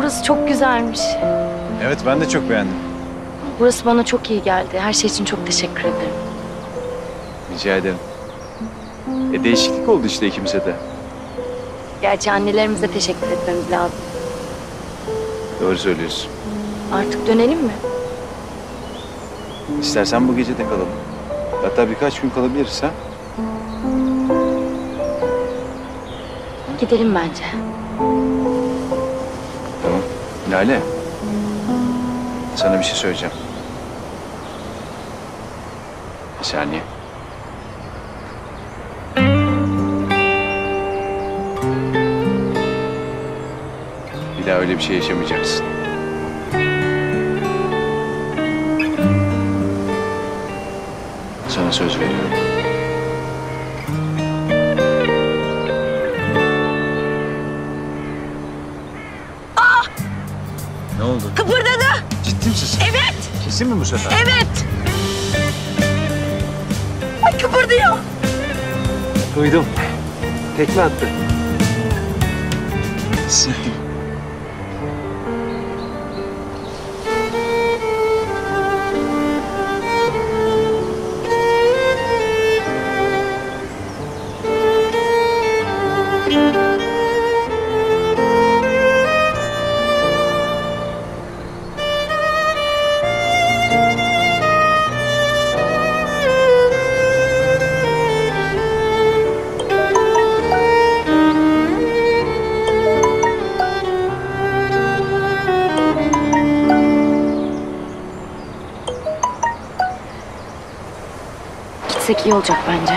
burası çok güzelmiş. Evet, ben de çok beğendim. Burası bana çok iyi geldi. Her şey için çok teşekkür ederim. Rica ederim. Değişiklik oldu işte ikimize de. Gerçi annelerimize teşekkür etmemiz lazım. Doğru söylüyorsun. Artık dönelim mi? İstersen bu gece de kalalım. Hatta birkaç gün kalabiliriz ha. Gidelim bence. Tamam. Lale. Sana bir şey söyleyeceğim. Bir saniye. Bir daha öyle bir şey yaşamayacaksın. Sana söz veriyorum. Ne oldu? Kıpırdadı. Ciddi misin? Evet. Kesin mi bu sefer? Evet. Ay kıpırdıyor. Duydum. Tekme attı. Hissettim. Gitsek iyi olacak bence.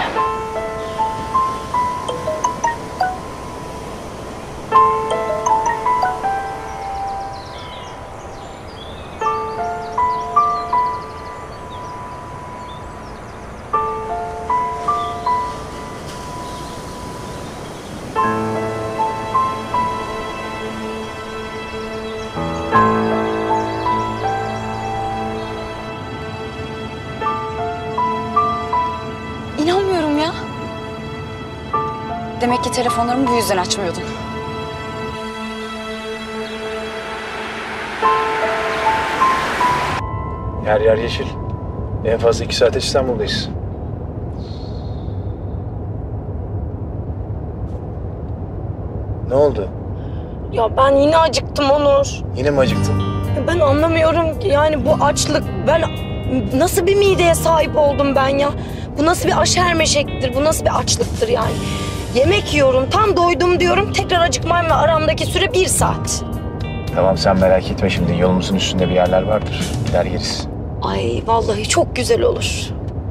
İnanmıyorum ya. Demek ki telefonlarımı bu yüzden açmıyordun. Yer yer yeşil. En fazla 2 saate İstanbul'dayız. Ne oldu? Ya ben yine acıktım Onur. Yine mi acıktın? Ben anlamıyorum ki yani bu açlık. Ben nasıl bir mideye sahip oldum ben ya? Bu nasıl bir aşermeşektir? Bu nasıl bir açlıktır yani? Yemek yiyorum, tam doydum diyorum. Tekrar acıkmam ve aramdaki süre 1 saat. Tamam, sen merak etme şimdi. Yolumuzun üstünde bir yerler vardır. Gider yeriz. Ay vallahi çok güzel olur.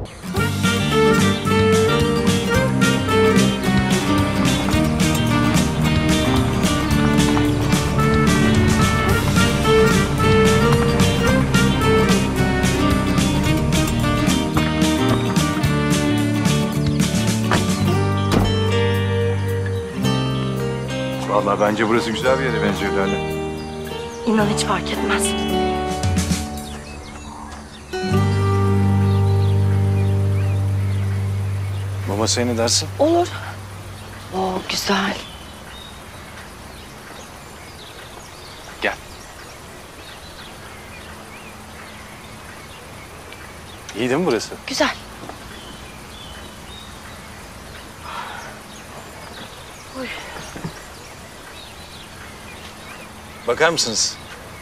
Vallahi bence burası güzel bir yere benziyor Lale. İnan hiç fark etmez. Bu masaya ne dersin? Olur. Oo güzel. Gel. İyi değil mi burası? Güzel. Oy. Bakar mısınız?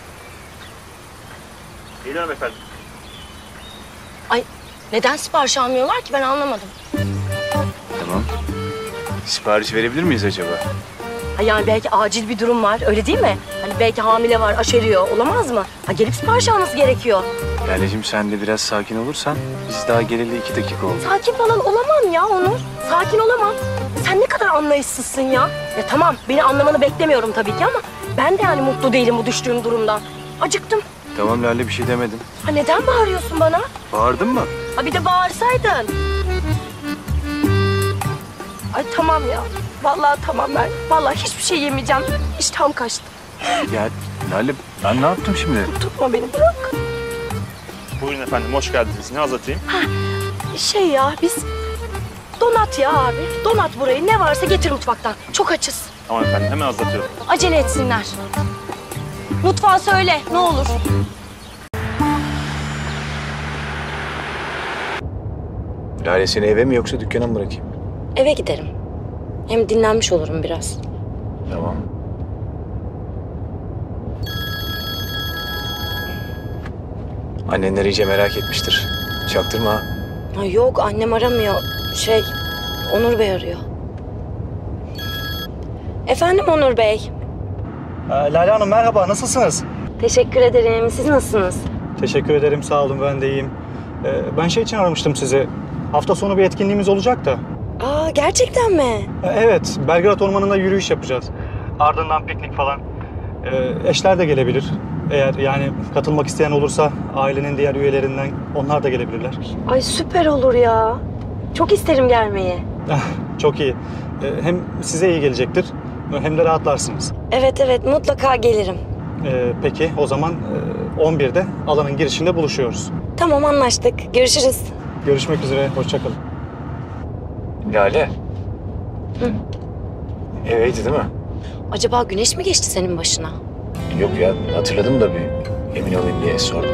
Geliyorum efendim. Ay neden sipariş almıyorlar ki ben anlamadım. Tamam. Sipariş verebilir miyiz acaba? Ha yani belki acil bir durum var öyle değil mi? Hani belki hamile var aşeriyor olamaz mı? Ha gelip sipariş alması gerekiyor. Laleciğim, sen de biraz sakin olursan biz daha geleli 2 dakika oldu. Sakin falan olamam ya Onur. Sakin olamam. Sen ne kadar anlayışsızsın ya. Ya tamam beni anlamanı beklemiyorum tabii ki ama ben de yani mutlu değilim bu düştüğüm durumdan. Acıktım. Tamam Lale, bir şey demedim. Ha neden bağırıyorsun bana? Bağırdın mı? Ha bir de bağırsaydın. Ay tamam ya. Vallahi tamam ben. Vallahi hiçbir şey yemeyeceğim. İştahım kaçtı. Ya Lale, ben ne yaptım şimdi? Tutma beni bırak. Buyurun efendim, hoş geldiniz. Ne hazırlayayım? Şey ya biz donat ya abi. Donat burayı. Ne varsa getir mutfaktan. Çok açız. Tamam efendim, hemen hazırlatıyorum. Acele etsinler. Mutfağa söyle ne olur. Lale seni eve mi yoksa dükkana mı bırakayım? Eve giderim. Hem dinlenmiş olurum biraz. Tamam. Annenler iyice merak etmiştir. Çaktırma ha. Ha, yok annem aramıyor. Onur Bey arıyor. Efendim Onur Bey. Lale Hanım merhaba, nasılsınız? Teşekkür ederim. Siz nasılsınız? Teşekkür ederim, sağ olun, ben de iyiyim. Ben şey için aramıştım sizi. Hafta sonu bir etkinliğimiz olacak da. Aa gerçekten mi? Evet, Belgrad Ormanı'nda yürüyüş yapacağız. Ardından piknik falan. Eşler de gelebilir. Eğer yani katılmak isteyen olursa ailenin diğer üyelerinden onlar da gelebilirler. Ay süper olur ya. Çok isterim gelmeyi. Çok iyi. Hem size iyi gelecektir hem de rahatlarsınız. Evet mutlaka gelirim. Peki o zaman 11'de alanın girişinde buluşuyoruz. Tamam anlaştık. Görüşürüz. Görüşmek üzere, hoşça kalın. Lale. Hı. Eveydi değil mi? Acaba güneş mi geçti senin başına? Yok ya, hatırladım da bir emin olayım diye sordum.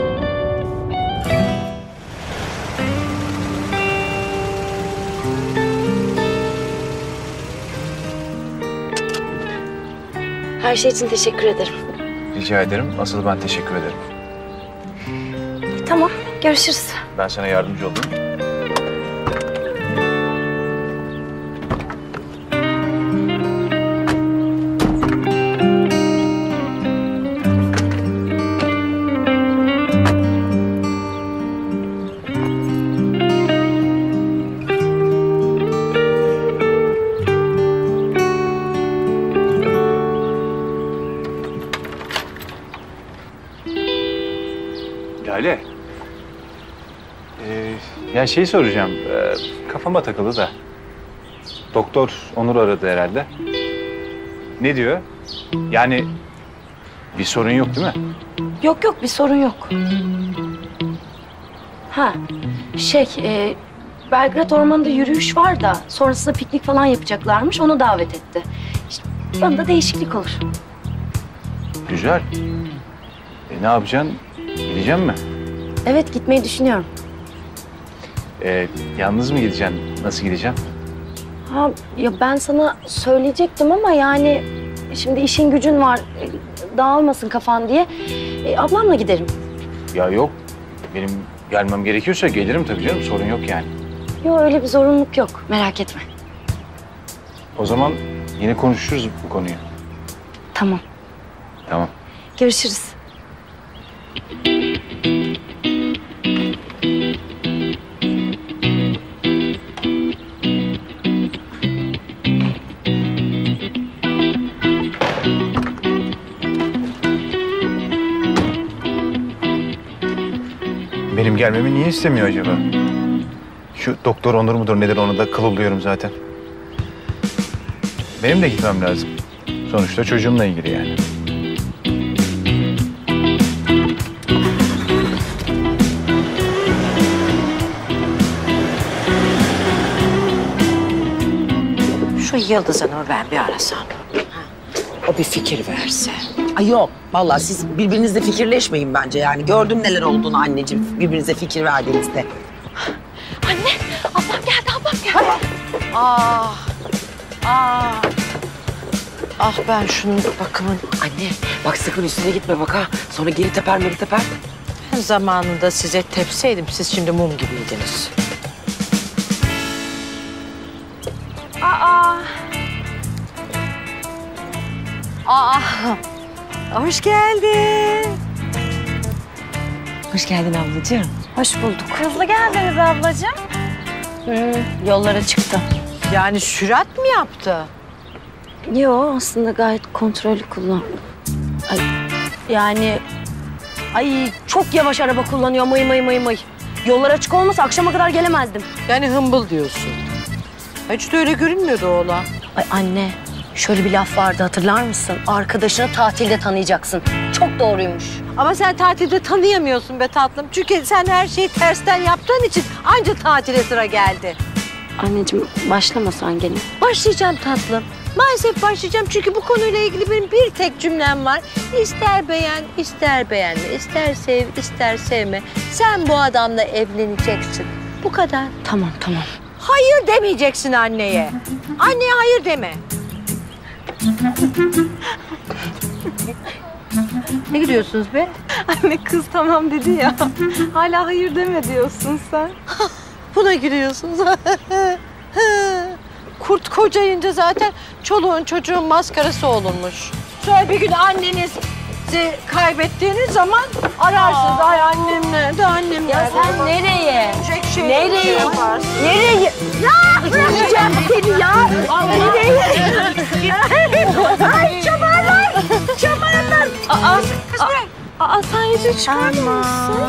Her şey için teşekkür ederim. Rica ederim. Asıl ben teşekkür ederim. Tamam, görüşürüz. Ben sana yardımcı oldum. Lale. Ya şey soracağım. Kafama takıldı da. Doktor Onur aradı herhalde. Ne diyor? Yani bir sorun yok değil mi? Yok bir sorun yok. Ha Belgrad Ormanı'nda yürüyüş var da sonrasında piknik falan yapacaklarmış. Onu davet etti. İşte bana da değişiklik olur. Güzel. Ne yapacaksın? Gideceksin mi? Evet gitmeyi düşünüyorum. Yalnız mı gideceksin? Nasıl gideceksin? Ha ya ben sana söyleyecektim ama yani şimdi işin gücün var. Dağılmasın kafan diye. Ablamla giderim. Ya yok. Benim gelmem gerekiyorsa gelirim tabii canım. Sorun yok yani. Yok öyle bir zorunluluk yok. Merak etme. O zaman yine konuşuruz bu konuyu. Tamam. Tamam. Görüşürüz. Benim gelmemi niye istemiyor acaba? Şu doktor Onur mudur nedir, ona da kıl oluyorum zaten. Benim de gitmem lazım. Sonuçta çocuğumla ilgili yani. Şu Yıldız'ı Nur ben bir arasam. O bir fikir verse. Ay yok, vallahi siz birbirinizle fikirleşmeyin bence yani. Gördüm neler olduğunu anneciğim, birbirinize fikir verdiğinizde. Anne, ablam geldi. Ah, ah. Ah ben şunun bakımın. Anne, bak sakın üstüne gitme bak ha. Sonra geri teper. Zamanında size tepseydim siz şimdi mum gibiydiniz. Hoş geldin. Hoş geldin ablacığım. Hoş bulduk. Hızlı geldiniz ablacığım. Yollara çıktı. Yani sürat mi yaptı? Yo aslında gayet kontrollü kullan. Ay çok yavaş araba kullanıyor mıy. Yollar açık olmasa akşama kadar gelemezdim. Yani hımbıl diyorsun. Hiç de öyle görünmüyordu oğlan. Ay anne şöyle bir laf vardı hatırlar mısın? Arkadaşını tatilde tanıyacaksın. Çok doğruymuş. Ama sen tatilde tanıyamıyorsun be tatlım. Çünkü sen her şeyi tersten yaptığın için anca tatile sıra geldi. Anneciğim başlamasan gene. Başlayacağım tatlım. Maalesef başlayacağım çünkü bu konuyla ilgili benim bir tek cümlem var. İster beğen, ister beğenme, ister sev, ister sevme. Sen bu adamla evleneceksin. Bu kadar. Tamam. Hayır demeyeceksin anneye. Anneye hayır deme. Ne gülüyorsunuz be? Anne kız tamam dedi ya. Hala hayır deme diyorsun sen. Buna gülüyorsunuz. Kurt kocayınca zaten çoluğun çocuğun maskarası olurmuş. Sonra bir gün annenizi kaybettiğiniz zaman ararsınız. Ay annem nerede, annem nerede? Ya sen nereye? Şey Nereye? yaparsın. Nereye? Ya yiyeceğim seni ya. Nereye? Ay çamarlar! Çamarlar! Kız bırak! Sen yüzü çıkarmamışsın.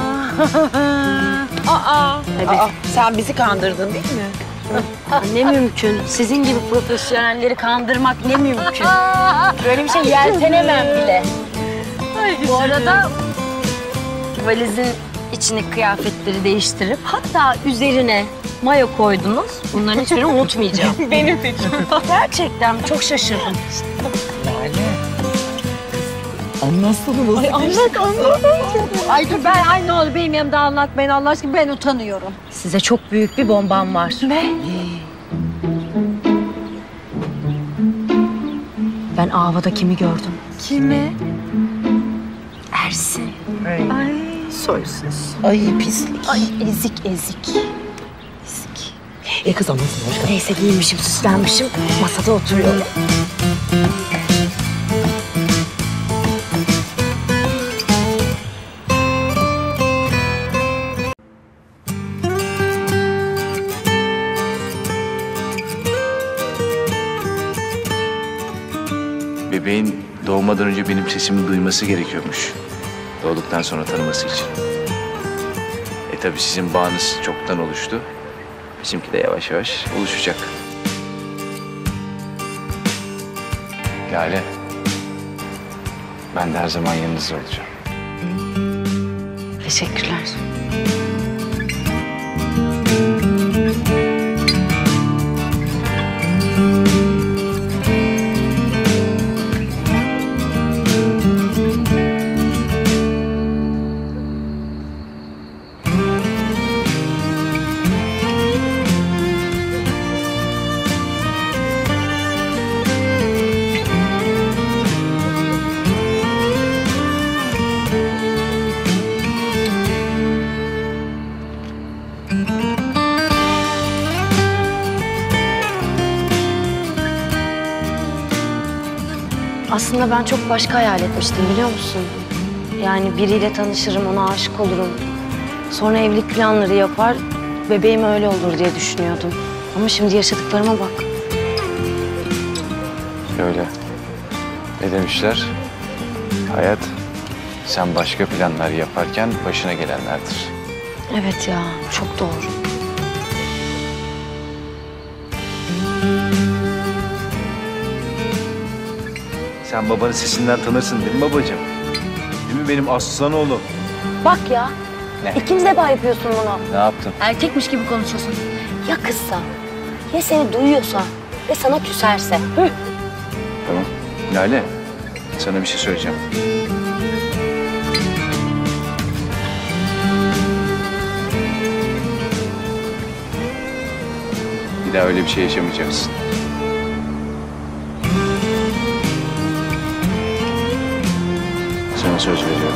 Sen bizi kandırdın değil mi? Ne mümkün. Sizin gibi profesyonelleri kandırmak ne mümkün. Böyle bir şey yeltenemem bile. Bu arada valizin içine kıyafetleri değiştirip hatta üzerine mayo koydunuz. Bunların hiçbirini unutmayacağım. Benim fikrim. Gerçekten çok şaşırdım. Anlatsana. Ay anlat. Ay dur ay ne olur benim yanımda anlatmayın Allah aşkına ben utanıyorum. Size çok büyük bir bombam var. Ne? Ben Ava'da kimi gördüm? Kimi? Ersin. Ay soysuz. Ay pislik. Ay ezik. Kız anlatsana başka. Neyse giyinmişim, süslenmişim. Masada oturuyorum. Bebeğin doğmadan önce benim sesimi duyması gerekiyormuş. Doğduktan sonra tanıması için. Tabii sizin bağınız çoktan oluştu. Bizimki de yavaş yavaş oluşacak. Lale, ben de her zaman yanınızda olacağım. Teşekkürler. Aslında ben çok başka hayal etmiştim biliyor musun? Yani biriyle tanışırım, ona aşık olurum. Sonra evlilik planları yapar, bebeğim öyle olur diye düşünüyordum. Ama şimdi yaşadıklarıma bak. Öyle. Ne demişler? Hayat, sen başka planlar yaparken başına gelenlerdir. Evet ya, çok doğru. Sen babanın sesinden tanırsın değil mi babacığım? Değil mi benim aslan oğlum? Bak ya, Ne? ikinci defa yapıyorsun bunu. Ne yaptın? Erkekmiş gibi konuşuyorsun. Ya kızsa, ya seni duyuyorsa ve sana küserse? Hı? Tamam. Lale, sana bir şey söyleyeceğim. Bir daha öyle bir şey yaşamayacaksın. Sana söz veriyorum.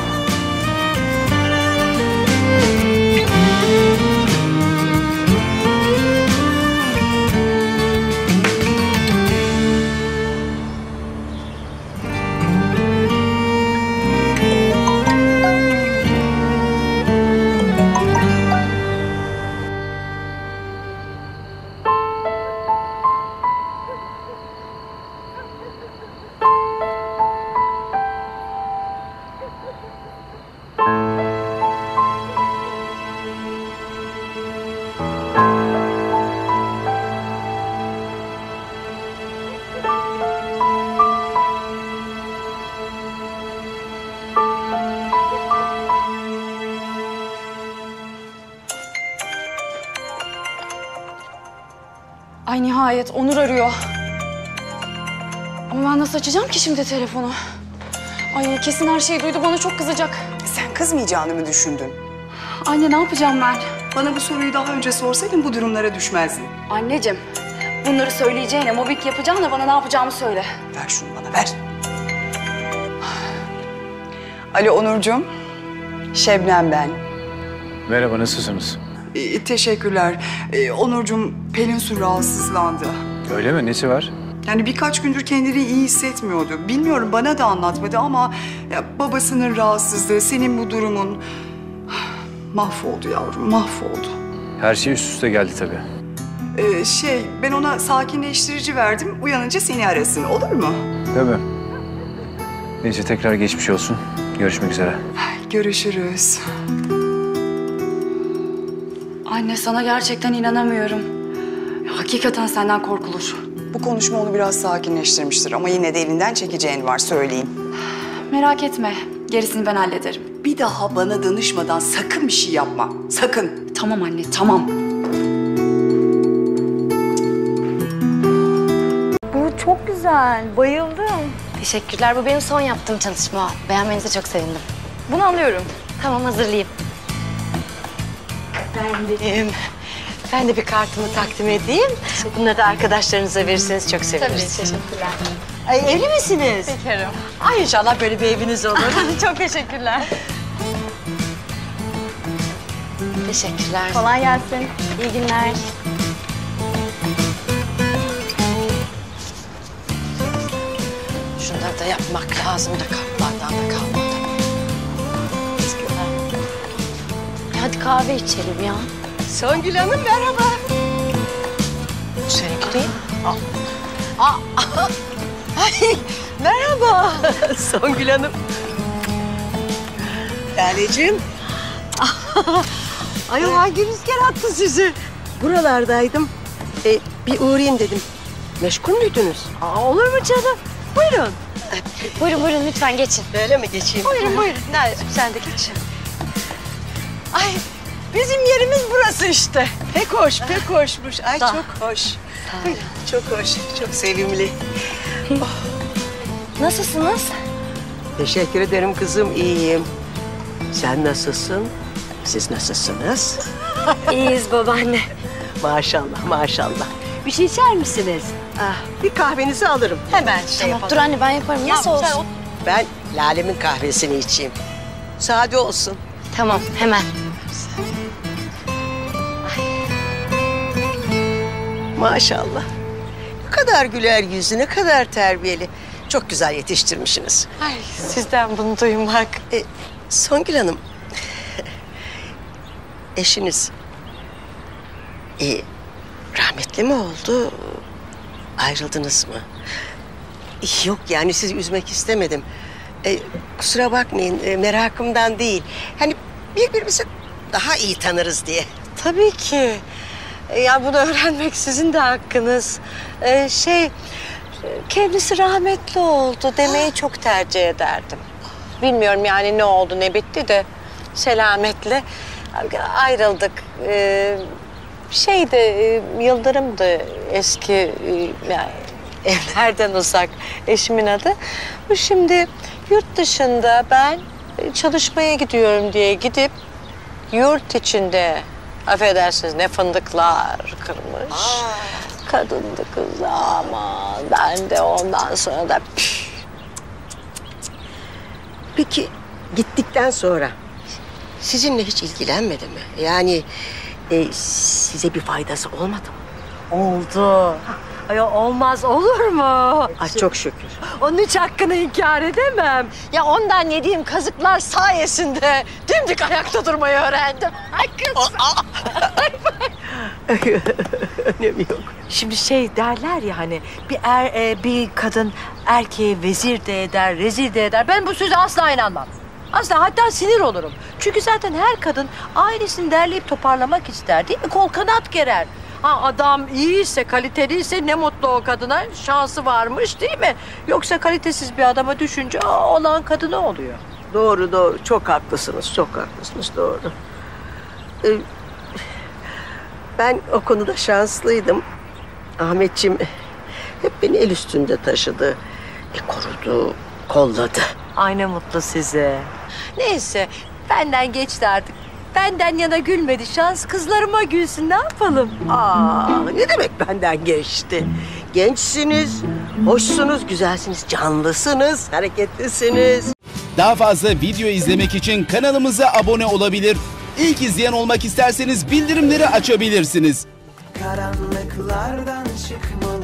Ay nihayet Onur arıyor. Ama ben nasıl açacağım ki şimdi telefonu? Ay kesin her şeyi duydu, bana çok kızacak. Sen kızmayacağını mı düşündün? Anne ne yapacağım ben? Bana bu soruyu daha önce sorsaydın bu durumlara düşmezdin. Anneciğim, bunları söyleyeceğine, mobbing yapacağına bana ne yapacağımı söyle. Ver şunu bana, ver. Alo Onurcuğum, Şebnem ben. Merhaba, nasılsınız? Teşekkürler. Onurcuğum, Pelin Su rahatsızlandı. Öyle mi? Nesi var? Yani birkaç gündür kendini iyi hissetmiyordu. Bilmiyorum, bana da anlatmadı ama ya, babasının rahatsızlığı, senin bu durumun... Mahvoldu yavrum, mahvoldu. Her şey üst üste geldi tabii. Ben ona sakinleştirici verdim. Uyanınca seni arasın, olur mu? Tabii. Neyse, tekrar geçmiş olsun. Görüşmek üzere. Görüşürüz. Anne sana gerçekten inanamıyorum. Hakikaten senden korkulur. Bu konuşma onu biraz sakinleştirmiştir ama yine de elinden çekeceğin var, söyleyeyim. Merak etme, gerisini ben hallederim. Bir daha bana danışmadan sakın bir şey yapma, sakın. Tamam anne, tamam. Bu çok güzel. Bayıldım. Teşekkürler. Bu benim son yaptığım çalışma. Beğenmenize çok sevindim. Bunu alıyorum. Tamam, hazırlayayım. Ben de bir kartımı takdim edeyim. Bunları da arkadaşlarınıza verirseniz çok seviniriz. Tabii, teşekkürler. Ay, evli misiniz? Bekarım. Ay inşallah böyle bir eviniz olur. Çok teşekkürler. Teşekkürler. Kolay gelsin. İyi günler. Şunları da yapmak lazım da kartlardan da kalmadı. Hadi kahve içelim ya. Songül Hanım merhaba. Seninki değil. Ay, merhaba Songül Hanım. Laleciğim. Ay hangi rüzgar attı sizi? Buralardaydım. Bir uğrayayım dedim. Meşgul müydünüz? Olur mu canım? Buyurun. Buyurun buyurun lütfen geçin. Böyle mi geçeyim? Buyurun buyurun. Nerede? Sen de geç. Ay bizim yerimiz burası işte. Pek hoş, pek hoşmuş. Ay Sağ ol. çok hoş. Buyurun, çok hoş, çok sevimli. Nasılsınız? Teşekkür ederim kızım, iyiyim. Sen nasılsın? Siz nasılsınız? İyiyiz babaanne. Maşallah, maşallah. Bir şey içer misiniz? Bir kahvenizi alırım. Hemen Tamam dur anne ben yaparım. Nasıl Tamam, sen olsun? Ben Lale'min kahvesini içeyim. Sade olsun. Tamam hemen. Maşallah. Ne kadar güler yüzlü, ne kadar terbiyeli. Çok güzel yetiştirmişsiniz. Ay sizden bunu duymak. Songül Hanım, eşiniz rahmetli mi oldu? Ayrıldınız mı? Yok yani sizi üzmek istemedim. Kusura bakmayın, merakımdan değil. Hani birbirimizi daha iyi tanırız diye. Tabii ki. Ya bunu öğrenmek sizin de hakkınız. Kendisi rahmetli oldu demeyi çok tercih ederdim. Bilmiyorum yani ne oldu ne bitti de selametle ayrıldık. Yıldırım'dı eski yani evlerden uzak eşimin adı. Bu şimdi yurt dışında ben çalışmaya gidiyorum diye gidip yurt içinde affedersiniz ne fındıklar kırmış. Kadındı kız ama ben de ondan sonra da Peki gittikten sonra sizinle hiç ilgilenmedi mi? Yani size bir faydası olmadı mı? oldu. Ay olmaz olur mu? Ay çok şükür. Onun hiç hakkını inkar edemem. Ya ondan yediğim kazıklar sayesinde dimdik ayakta durmayı öğrendim. Ay kız. Önemi yok. Şimdi derler ya hani bir kadın erkeğe vezir de eder, rezil de eder. Ben bu söze asla inanmam. Asla, hatta sinir olurum. Çünkü zaten her kadın ailesini derleyip toparlamak ister değil mi? Kol kanat gerer. Ha adam iyiyse, kaliteliyse ne mutlu o kadına. Şansı varmış değil mi? Yoksa kalitesiz bir adama düşünce olan kadını oluyor. Doğru doğru. Çok haklısınız. Çok haklısınız. Doğru. Ben o konuda şanslıydım. Ahmetciğim hep beni el üstünde taşıdı. Korudu, kolladı. Ay ne mutlu size. Neyse benden geçti artık. Benden yana gülmedi. Şans kızlarıma gülsün. Ne yapalım? Ne demek benden geçti? Gençsiniz, hoşsunuz, güzelsiniz, canlısınız, hareketlisiniz. Daha fazla video izlemek için kanalımıza abone olabilir. İlk izleyen olmak isterseniz bildirimleri açabilirsiniz. Karanlıklardan çıkmalı